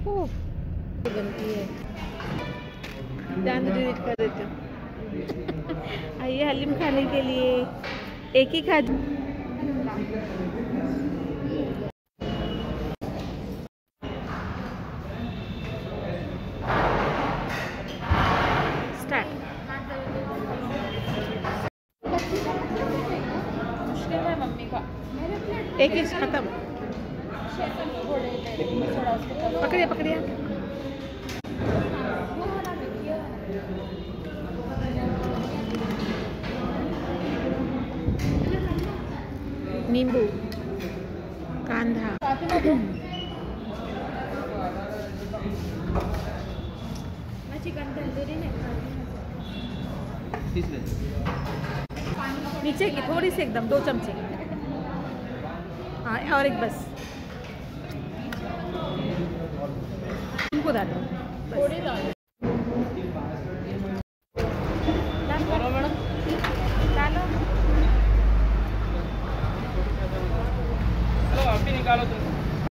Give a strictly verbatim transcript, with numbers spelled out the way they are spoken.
ओह बनती है, ध्यान डिलीट कर देती हूँ। आइए हलीम खाने के लिए, एक ही खा। स्टार्ट। मुश्किल है मम्मी का। एक ही खत्म। पकड़िए पकड़िए। नींबू, कांदा, चिकन तंदूरी नहीं नीचे की थोड़ी सी एकदम, दो चमचे। हाँ और एक बस, इनको डालो थोड़ी डालो। डालो। चलो आप भी निकालो तो।